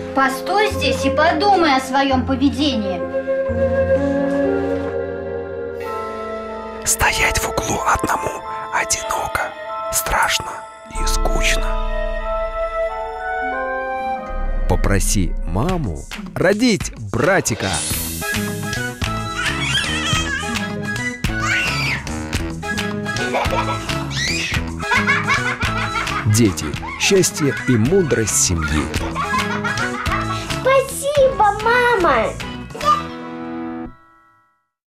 Постой здесь и подумай о своем поведении. Стоять в углу одному одиноко, страшно и скучно. Попроси маму родить братика. Дети, счастье и мудрость семьи. Спасибо, мама!